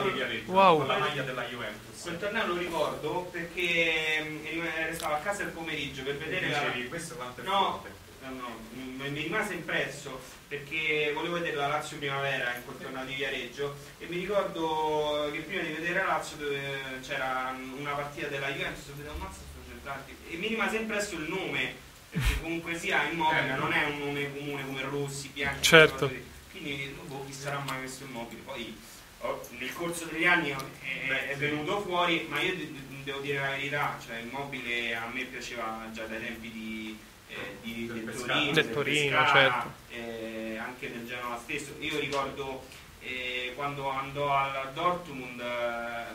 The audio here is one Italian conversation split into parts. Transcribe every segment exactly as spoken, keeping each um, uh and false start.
torneo di Viareggio, wow. con la maglia della Juventus. Quel torneo lo ricordo perché restavo a casa il pomeriggio per vedere Dicevi, la... questo quanto è no, forte. no, no, mi rimase impresso perché volevo vedere la Lazio Primavera in quel torneo di Viareggio e mi ricordo che prima di vedere la Lazio c'era una partita della Juventus e vedevo un mazzo centrati e mi rimase impresso il nome, perché comunque sia Immobile non è un nome comune come Rossi, Bianchi, certo. Quindi boh, chi sarà mai questo Immobile. Poi oh, nel corso degli anni è, è venuto fuori, ma io devo dire la verità, cioè Immobile a me piaceva già dai tempi di, eh, di del del Pescara. Torino, del del Torino, Pescara, certo. eh, anche del Genoa stesso. Io ricordo eh, quando andò al Dortmund eh,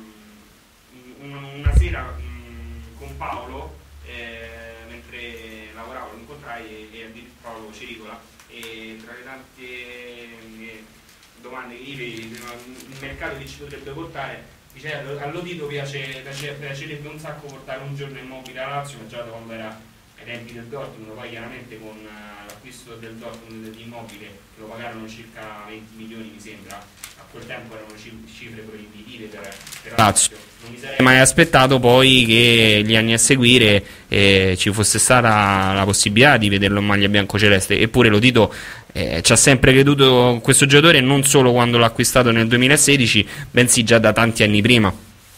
una sera mh, con Paolo eh, mentre lavoravo, lo incontrai e, e addirittura Paolo Cericola, e tra le tante eh, domande che gli feci, il mercato che ci potrebbe portare, dice all'Odito piace, piace, piacerebbe un sacco portare un giorno Immobile alla Lazio, ma già da quando era ai tempi del Dortmund. Poi chiaramente con uh, l'acquisto del Dortmund di Immobile, che lo pagarono circa venti milioni mi sembra, a quel tempo erano cifre proibitive per, per la Lazio. Non mi sarei mai aspettato poi che gli anni a seguire eh, ci fosse stata la possibilità di vederlo in maglia biancoceleste, eppure l'Odito eh, ci ha sempre creduto questo giocatore, non solo quando l'ha acquistato nel duemilasedici, bensì già da tanti anni prima.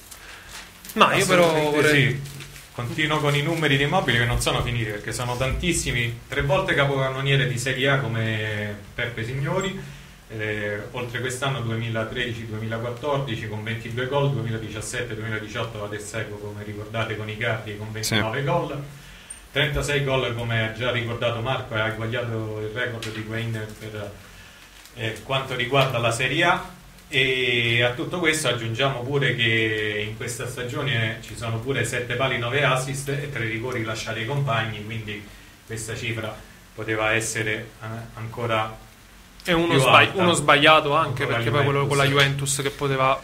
Ma io però vorrei... sì. Continuo con i numeri di Immobile che non sono finiti perché sono tantissimi, tre volte capocannoniere di Serie A come Peppe Signori, eh, oltre quest'anno duemilatredici duemilaquattordici con ventidue gol, duemiladiciassette duemiladiciotto la Tessego come ricordate con Icardi con ventinove sì. gol, trentasei gol come ha già ricordato Marco, e ha eguagliato il record di Wayne per eh, quanto riguarda la Serie A. E a tutto questo aggiungiamo pure che in questa stagione ci sono pure sette pali, nove assist e tre rigori lasciati ai compagni, quindi questa cifra poteva essere eh, ancora è uno, più sbagli- alta. uno sbagliato anche Con perché la poi quello con la Juventus che poteva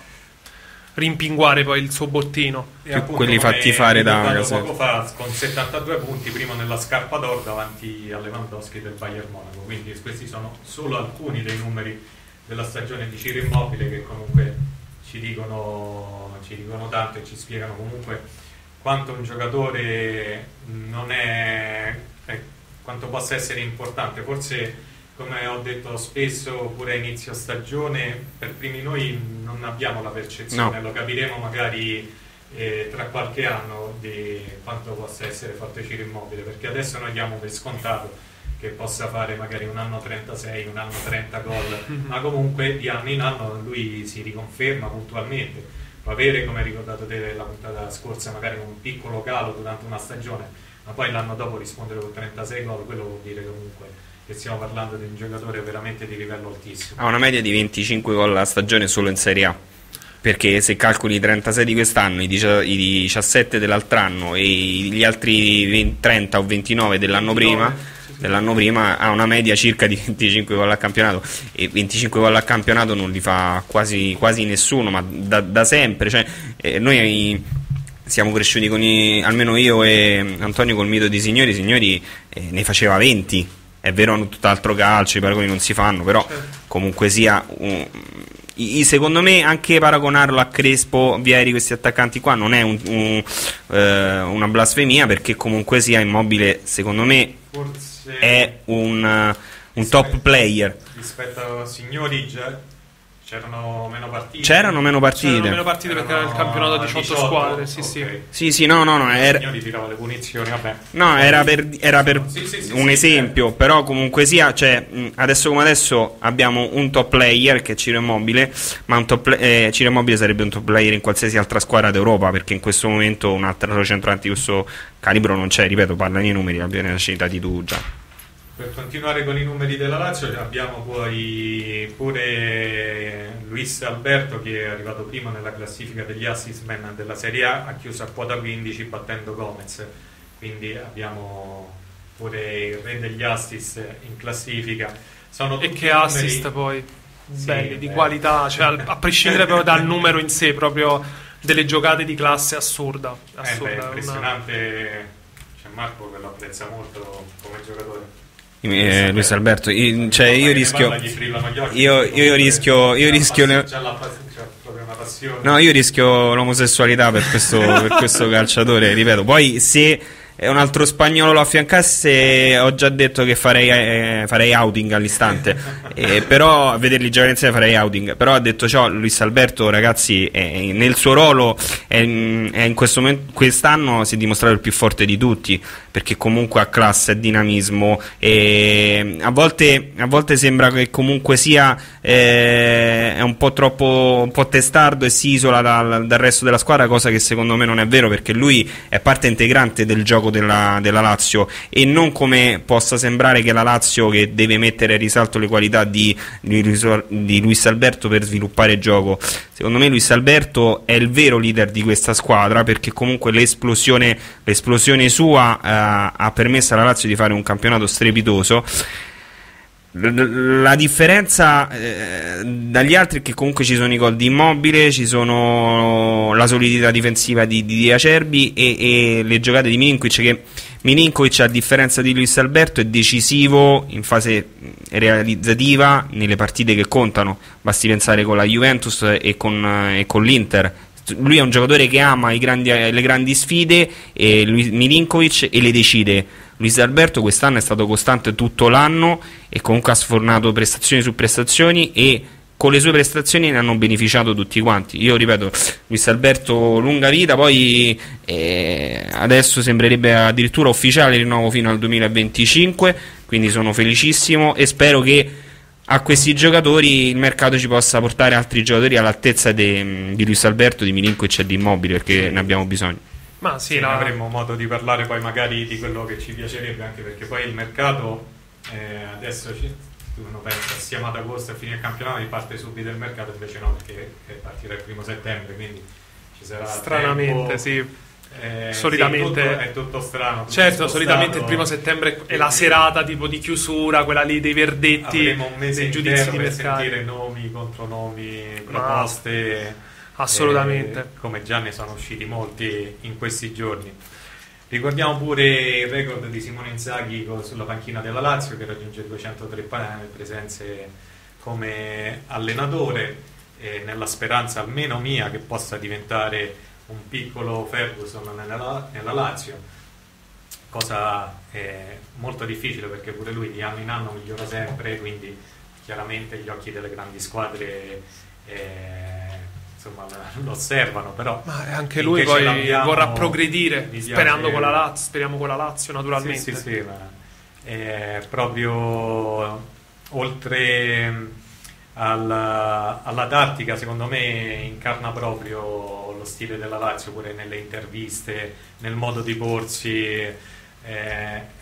rimpinguare poi il suo bottino e appunto, quelli fatti fare da poco fa con settantadue punti prima nella scarpa d'oro davanti a Lewandowski del Bayern Monaco. Quindi questi sono solo alcuni dei numeri della stagione di Ciro Immobile che comunque ci dicono, ci dicono tanto e ci spiegano comunque quanto un giocatore non è, è quanto possa essere importante. Forse, come ho detto spesso pure a inizio stagione, per primi noi non abbiamo la percezione, no. Lo capiremo magari eh, tra qualche anno di quanto possa essere forte Ciro Immobile, perché adesso noi diamo per scontato che possa fare magari un anno trentasei, un anno trenta gol, ma comunque di anno in anno lui si riconferma puntualmente. Può avere, come hai ricordato te la puntata scorsa, magari un piccolo calo durante una stagione, ma poi l'anno dopo rispondere con trentasei gol, quello vuol dire comunque che stiamo parlando di un giocatore veramente di livello altissimo. Ha una media di venticinque gol alla stagione solo in Serie A, perché se calcoli i trentasei di quest'anno, i diciassette dell'altro anno e gli altri trenta o ventinove dell'anno prima dell'anno prima ha una media circa di venticinque gol al campionato, e venticinque gol al campionato non li fa quasi, quasi nessuno, ma da, da sempre, cioè, eh, noi siamo cresciuti con i, almeno io e Antonio, col mito di Signori. Signori eh, ne faceva venti, è vero, hanno tutt'altro calcio, i paragoni non si fanno, però comunque sia un, i, secondo me anche paragonarlo a Crespo, Vieri, questi attaccanti qua non è un, un, eh, una blasfemia, perché comunque sia Immobile secondo me Forse è un, uh, un top player rispetto a Signori. Già c'erano meno partite c'erano meno partite c'erano meno partite perché era il campionato a diciotto, diciotto squadre, sì, okay. sì sì sì no no no era... Signori tirava le punizioni, vabbè. No, era per, era per sì, sì, sì, un sì, esempio, sì. Però comunque sia, cioè, adesso come adesso abbiamo un top player che è Ciro Immobile, ma un top, eh, Ciro Immobile sarebbe un top player in qualsiasi altra squadra d'Europa, perché in questo momento un altro centravanti di questo calibro non c'è, ripeto, parlano i numeri, l'abbiamo citati tu già. Per continuare con i numeri della Lazio abbiamo poi pure Luis Alberto, che è arrivato primo nella classifica degli assist man della Serie A, ha chiuso a quota quindici battendo Gomez, quindi abbiamo pure il re degli assist in classifica. Sono e che assist numeri... poi belli, sì, di beh. qualità, cioè, a prescindere proprio dal numero in sé, proprio delle giocate di classe assurda, assurda eh beh, impressionante. Una... c'è Marco che lo apprezza molto come giocatore. Eh, Luis Alberto, io, cioè io rischio io, io rischio io rischio ne... passione. No, io rischio l'omosessualità per questo, per questo calciatore, ripeto. Poi se un altro spagnolo lo affiancasse, ho già detto che farei, eh, farei outing all'istante. eh, però a vederli giocare insieme farei outing. Però ha detto ciò Luis Alberto, ragazzi, è, nel suo ruolo è, è in questo momento, quest'anno si è dimostrato il più forte di tutti, perché comunque ha classe, ha dinamismo, e a volte, a volte sembra che comunque sia eh, è un po' troppo un po' testardo e si isola dal, dal resto della squadra, cosa che secondo me non è vero, perché lui è parte integrante del gioco Della, della Lazio, e non come possa sembrare che la Lazio che deve mettere a risalto le qualità di, di, di Luis Alberto per sviluppare gioco. Secondo me Luis Alberto è il vero leader di questa squadra, perché comunque l'esplosione, l'esplosione sua eh, ha permesso alla Lazio di fare un campionato strepitoso. La differenza eh, dagli altri è che comunque ci sono i gol di Immobile, ci sono la solidità difensiva di, di, di Acerbi e, e le giocate di Milinkovic, che Milinkovic, a differenza di Luis Alberto, è decisivo in fase realizzativa nelle partite che contano. Basti pensare con la Juventus e con, e con l'Inter. Lui è un giocatore che ama i grandi, le grandi sfide, e Milinkovic, e le decide. Luis Alberto quest'anno è stato costante tutto l'anno e comunque ha sfornato prestazioni su prestazioni, e con le sue prestazioni ne hanno beneficiato tutti quanti. Io ripeto, Luis Alberto lunga vita, poi eh, adesso sembrerebbe addirittura ufficiale il rinnovo fino al duemilaventicinque, quindi sono felicissimo e spero che a questi giocatori il mercato ci possa portare altri giocatori all'altezza de, di Luis Alberto, di Milinkovic e di Immobile, perché ne abbiamo bisogno. Ma sì, sì, la... avremo modo di parlare poi magari di quello che ci piacerebbe, anche perché poi il mercato eh, adesso ci, uno pensa siamo ad agosto a fine il campionato, parte subito il mercato, invece no, perché partirà il primo settembre, quindi ci sarà stranamente tempo, sì eh, solitamente sì, è, tutto, è tutto strano, tutto certo spostato. Solitamente il primo settembre è la serata tipo di chiusura, quella lì dei verdetti, avremo un mese dei giudizi di per mercato, sentire nomi, contronomi, proposte. Ma... assolutamente, eh, come già ne sono usciti molti in questi giorni. Ricordiamo pure il record di Simone Inzaghi sulla panchina della Lazio, che raggiunge duecentotre presenze come allenatore, eh, nella speranza almeno mia che possa diventare un piccolo Ferguson nella, nella Lazio, cosa eh, molto difficile, perché pure lui di anno in anno migliora sempre, quindi chiaramente gli occhi delle grandi squadre eh, insomma lo osservano, però ma anche lui poi vorrà progredire, sperando con la Lazio, speriamo con la Lazio naturalmente. Sì, sì, sì, ma è proprio oltre alla, alla tattica, secondo me incarna proprio lo stile della Lazio, pure nelle interviste, nel modo di porsi, è, è, è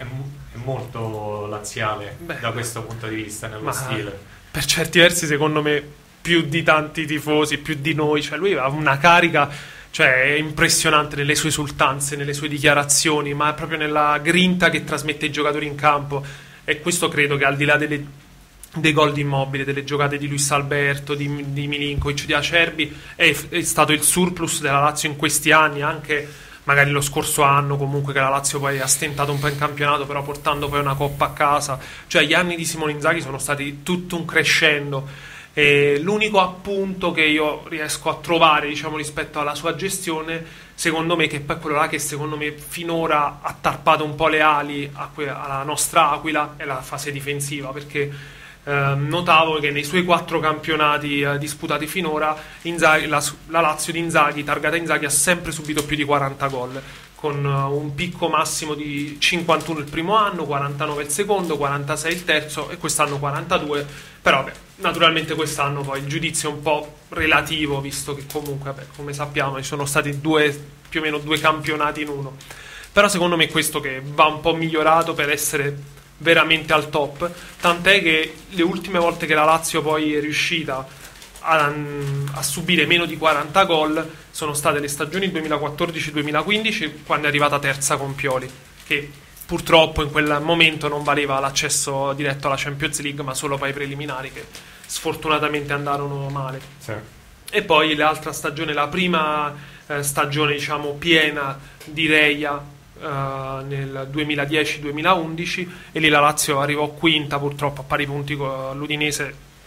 molto laziale. Beh, da questo punto di vista, nello stile. Per certi versi secondo me più di tanti tifosi, più di noi, cioè lui ha una carica, cioè è impressionante nelle sue esultanze, nelle sue dichiarazioni, ma proprio nella grinta che trasmette ai giocatori in campo. E questo credo che, al di là delle, dei gol di Immobile, delle giocate di Luis Alberto, di, di Milinkovic, di Acerbi, è, è stato il surplus della Lazio in questi anni, anche magari lo scorso anno comunque, che la Lazio poi ha stentato un po' in campionato, però portando poi una coppa a casa. Cioè gli anni di Simone Inzaghi sono stati tutto un crescendo. E l'unico appunto che io riesco a trovare, diciamo, rispetto alla sua gestione, secondo me, che poi è quello là che secondo me finora ha tarpato un po' le ali a que- alla nostra Aquila, è la fase difensiva, perché eh, notavo che nei suoi quattro campionati eh, disputati finora Inzaghi, la, la Lazio di Inzaghi, targata Inzaghi, ha sempre subito più di quaranta gol, con uh, un picco massimo di cinquantuno il primo anno, quarantanove il secondo, quarantasei il terzo e quest'anno quarantadue. Però beh, naturalmente quest'anno poi il giudizio è un po' relativo, visto che comunque, beh, come sappiamo, ci sono stati due, più o meno due campionati in uno. Però secondo me è questo che va un po' migliorato per essere veramente al top, tant'è che le ultime volte che la Lazio poi è riuscita a, a subire meno di quaranta gol sono state le stagioni duemilaquattordici duemilaquindici, quando è arrivata terza con Pioli, che purtroppo in quel momento non valeva l'accesso diretto alla Champions League, ma solo poi ai preliminari, che sfortunatamente andarono male. Sì. E poi l'altra stagione, la prima eh, stagione diciamo piena di Reia, eh, nel duemiladieci duemilaundici, e lì la Lazio arrivò quinta purtroppo a pari punti con l'Udinese,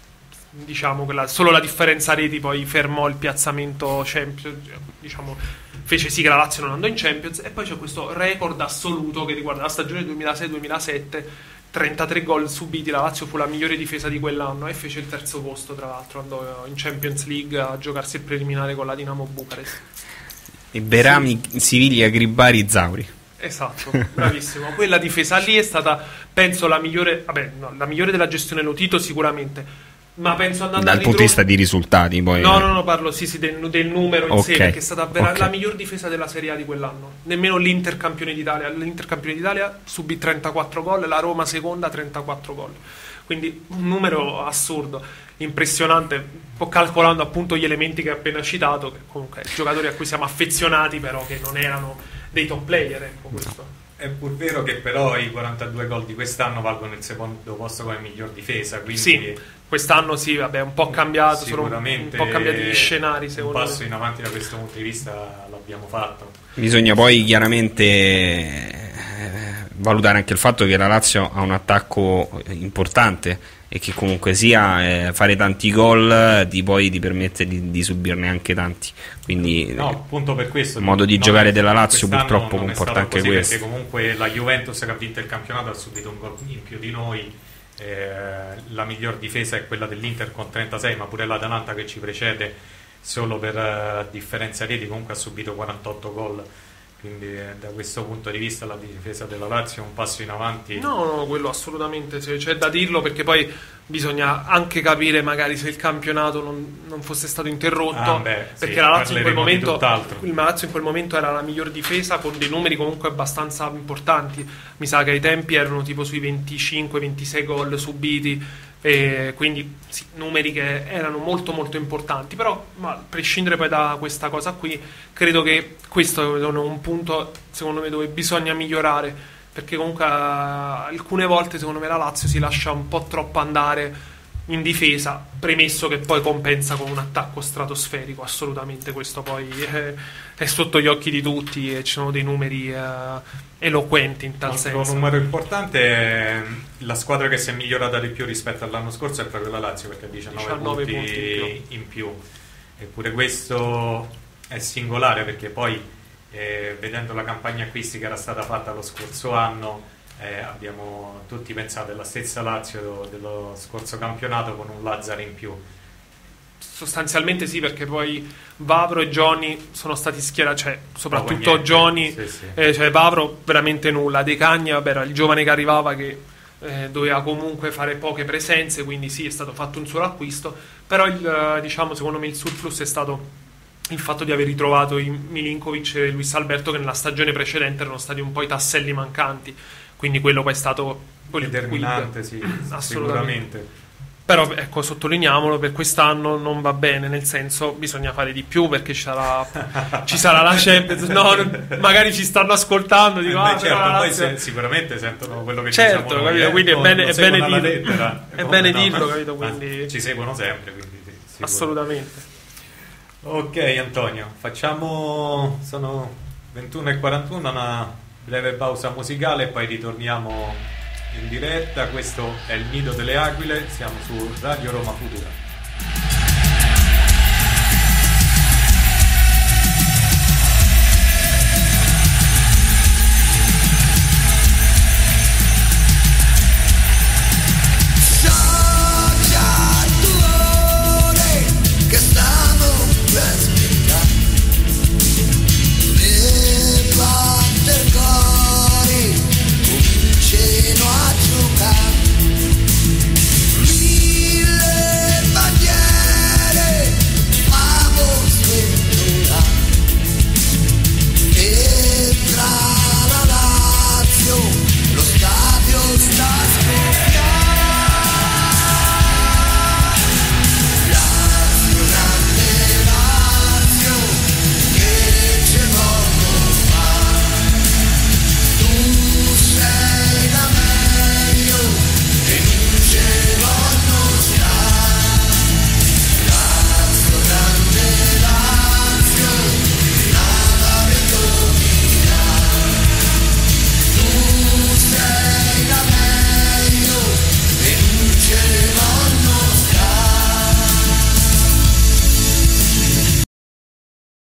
diciamo quella, solo la differenza reti poi fermò il piazzamento Champions, diciamo fece sì che la Lazio non andò in Champions. E poi c'è questo record assoluto che riguarda la stagione duemilasei duemilasette, trentatré gol subiti, la Lazio fu la migliore difesa di quell'anno e fece il terzo posto, tra l'altro andò in Champions League a giocarsi il preliminare con la Dinamo Bucarest. E Berami, sì. Siviglia, Gribari, Zauri. Esatto, bravissimo. Quella difesa lì è stata, penso, la migliore, vabbè, no, la migliore della gestione Lotito sicuramente, ma penso andando dal punto di vista di risultati poi. No, no, no, parlo sì, sì del, del numero in okay. sé, perché è stata vera- okay. la miglior difesa della Serie A di quell'anno. Nemmeno l'Inter campione d'Italia, l'Inter campione d'Italia subì trentaquattro gol, la Roma seconda trentaquattro gol. Quindi un numero assurdo, impressionante, un po' calcolando appunto gli elementi che ho appena citato, che comunque giocatori a cui siamo affezionati, però che non erano dei top player, ecco questo. No. È pur vero che però i quarantadue gol di quest'anno valgono il secondo posto come miglior difesa, quindi sì, quest'anno sì, vabbè, un po' cambiato, sono un, un po' cambiati gli scenari, secondo me. Un passo in avanti da questo punto di vista l'abbiamo fatto. Bisogna poi chiaramente eh, valutare anche il fatto che la Lazio ha un attacco importante e che comunque sia eh, fare tanti gol ti poi ti permette di, di subirne anche tanti, quindi no, appunto per questo il modo di no, giocare della Lazio purtroppo non comporta anche così, questo, perché comunque la Juventus che ha vinto il campionato ha subito un gol in più di noi, eh, la miglior difesa è quella dell'Inter con trentasei, ma pure l'Atalanta che ci precede solo per uh, differenza reti comunque ha subito quarantotto gol. Quindi eh, da questo punto di vista la difesa della Lazio è un passo in avanti. No, no, quello assolutamente c'è, c'è da dirlo, perché poi bisogna anche capire magari se il campionato non, non fosse stato interrotto, ah, beh, perché sì, la Lazio in quel momento il Lazio in quel momento era la miglior difesa con dei numeri comunque abbastanza importanti. Mi sa che ai tempi erano tipo sui venticinque ventisei gol subiti. E quindi sì, numeri che erano molto molto importanti, però ma, a prescindere poi da questa cosa qui, credo che questo è un punto secondo me dove bisogna migliorare, perché comunque alcune volte secondo me la Lazio si lascia un po' troppo andare in difesa, premesso che poi compensa con un attacco stratosferico. Assolutamente, questo poi è, è sotto gli occhi di tutti e ci sono dei numeri eh, eloquenti in tal Altro senso. Un numero importante è la squadra che si è migliorata di più rispetto all'anno scorso è proprio la Lazio, perché ha diciannove, diciannove punti, punti in, più. in più eppure questo è singolare, perché poi eh, vedendo la campagna acquisti che era stata fatta lo scorso anno, Eh, abbiamo tutti pensato alla stessa Lazio dello scorso campionato con un Lazzaro in più. Sostanzialmente sì, perché poi Vavro e Johnny sono stati schierati, cioè soprattutto oh, Johnny, sì, sì. Eh, cioè Vavro veramente nulla, De Cagna vabbè, era il giovane che arrivava che eh, doveva comunque fare poche presenze, quindi sì, è stato fatto un solo acquisto, però il, diciamo secondo me il surplus è stato il fatto di aver ritrovato i Milinkovic e Luis Alberto, che nella stagione precedente erano stati un po' i tasselli mancanti. Quindi quello poi è stato determinante, sì, sicuramente. Però ecco, sottolineiamolo, per quest'anno non va bene, nel senso bisogna fare di più, perché ci sarà, ci sarà la Champions. No, magari ci stanno ascoltando, dico, Beh, ah, certo, poi se, sicuramente sentono quello che certo, diciamo capito, noi, quindi eh, è bene, è bene dirlo, lettera, è bene no, dirlo, capito? Quindi ci seguono sempre, quindi sì, assolutamente. Ok, Antonio, facciamo, sono ventuno e quarantuno, una breve pausa musicale e poi ritorniamo in diretta. Questo è il Nido delle Aquile, siamo su Radio Roma Futura.